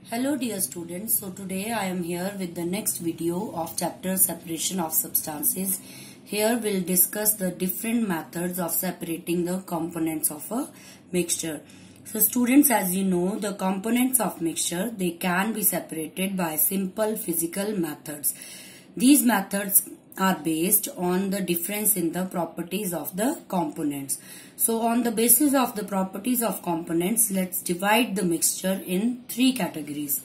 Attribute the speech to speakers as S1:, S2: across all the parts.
S1: Hello dear students, so today I am here with the next video of chapter separation of substances. Here we'll discuss the different methods of separating the components of a mixture. So students, as you know, the components of mixture, they can be separated by simple physical methods. These methods are based on the difference in the properties of the components. So on the basis of the properties of components, let's divide the mixture in three categories.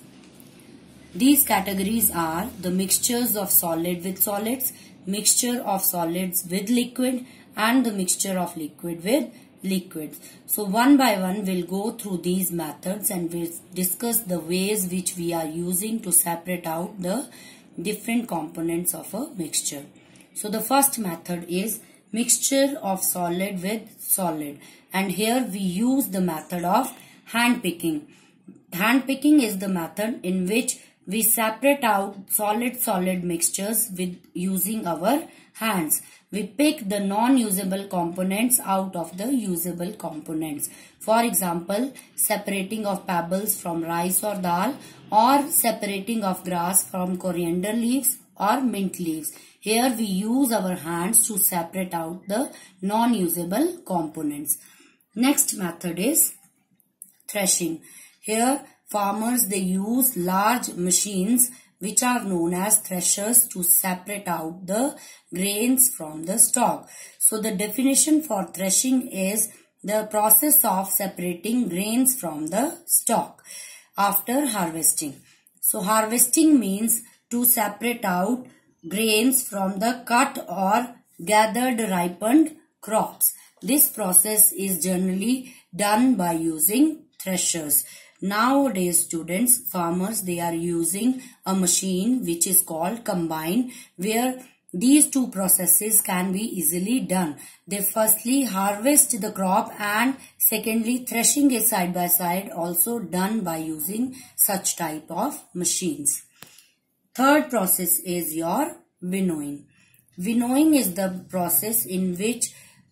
S1: These categories are the mixtures of solid with solids, mixture of solids with liquid, and the mixture of liquid with liquids. So one by one we'll go through these methods and we'll discuss the ways which we are using to separate out the different components of a mixture. So the first method is mixture of solid with solid, and here we use the method of hand picking. Hand picking is the method in which we separate out solid mixtures with using our hands. We pick the non-usable components out of the usable components. For example, separating of pebbles from rice or dal, or separating of grass from coriander leaves or mint leaves. Here we use our hands to separate out the non-usable components. Next method is threshing. Here farmers, they use large machines which are known as threshers to separate out the grains from the stalk. So the definition for threshing is the process of separating grains from the stalk after harvesting. So harvesting means to separate out grains from the cut or gathered ripened crops. This process is generally done by using threshers. Nowadays students, farmers, they are using a machine which is called combine, where these two processes can be easily done. They firstly harvest the crop and secondly threshing is side by side, also done by using such type of machines. Third process is your winnowing. Winnowing is the process in which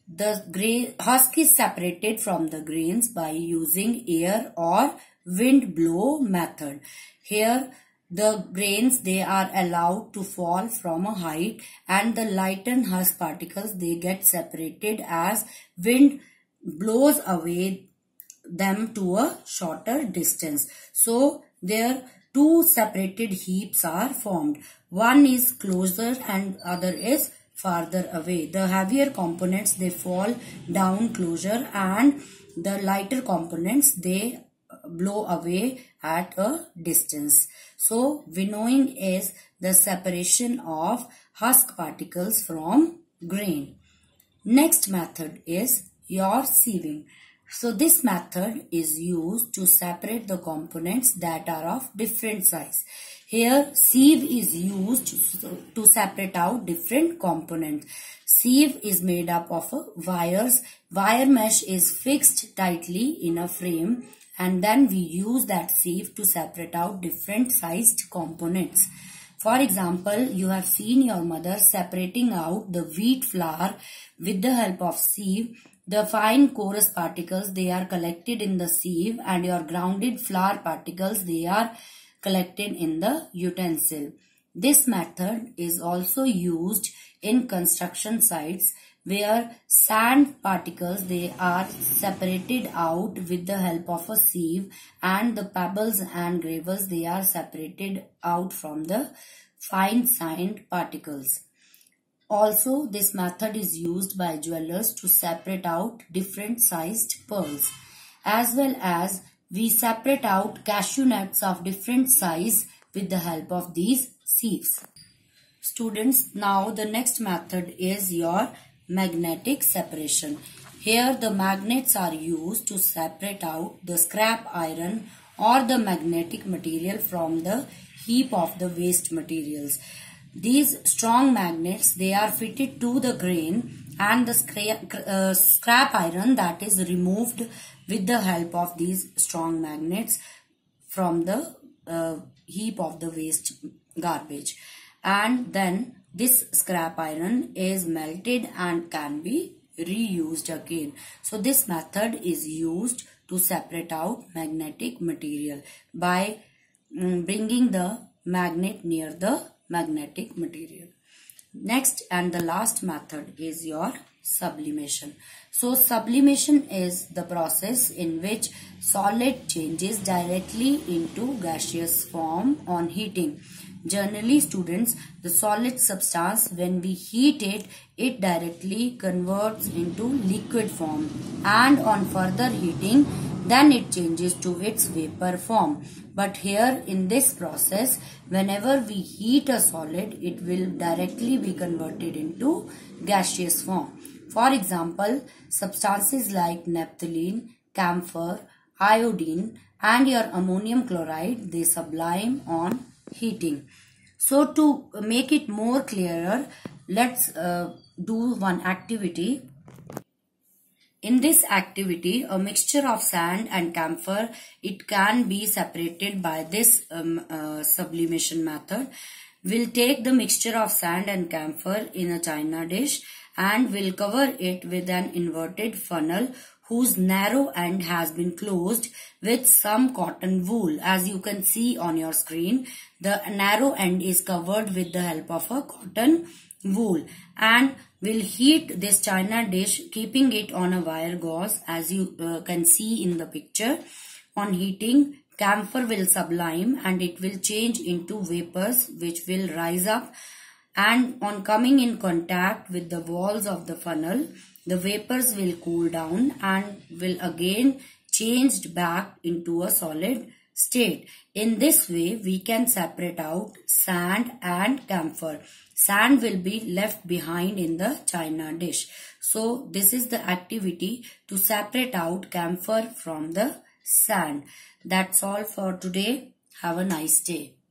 S1: the husk is separated from the grains by using air or wind blow method. Here the grains, they are allowed to fall from a height, and the lightened husk particles, they get separated as wind blows away them to a shorter distance. So there two separated heaps are formed. One is closer and other is farther away. The heavier components, they fall down closer, and the lighter components, they blow away at a distance. So winnowing is the separation of husk particles from grain. Next method is your sieving. So this method is used to separate the components that are of different size. Here sieve is used to separate out different components. Sieve is made up of wires. Wire mesh is fixed tightly in a frame, and then we use that sieve to separate out different sized components. For example, you have seen your mother separating out the wheat flour with the help of sieve. The fine coarse particles, they are collected in the sieve, and your grounded flour particles, they are collected in the utensil. This method is also used in construction sites where sand particles, they are separated out with the help of a sieve, and the pebbles and gravels, they are separated out from the fine sand particles. Also, this method is used by jewelers to separate out different sized pearls, as well as we separate out cashew nuts of different size with the help of these sieves. Students, now the next method is your magnetic separation. Here the magnets are used to separate out the scrap iron or the magnetic material from the heap of the waste materials. These strong magnets, they are fitted to the grain, and the scrap iron, that is removed with the help of these strong magnets from the heap of the waste garbage. And then this scrap iron is melted and can be reused again. So this method is used to separate out magnetic material by bringing the magnet near the magnetic material. Next and the last method is your sublimation. So sublimation is the process in which solid changes directly into gaseous form on heating. Generally, students, the solid substance, when we heat it, it directly converts into liquid form, and on further heating, then it changes to its vapor form. But here in this process, whenever we heat a solid, it will directly be converted into gaseous form. For example, substances like naphthalene, camphor, iodine and your ammonium chloride, they sublime on heating. So to make it more clearer, let's do one activity. In this activity, a mixture of sand and camphor, it can be separated by this sublimation method. We'll take the mixture of sand and camphor in a china dish and we'll cover it with an inverted funnel whose narrow end has been closed with some cotton wool. As you can see on your screen, the narrow end is covered with the help of a cotton wool, and we'll heat this china dish keeping it on a wire gauze as you can see in the picture. On heating, camphor will sublime and it will change into vapors which will rise up, and on coming in contact with the walls of the funnel, the vapors will cool down and will again changed back into a solid state. In this way, we can separate out sand and camphor. Sand will be left behind in the china dish. So this is the activity to separate out camphor from the sand. That's all for today. Have a nice day.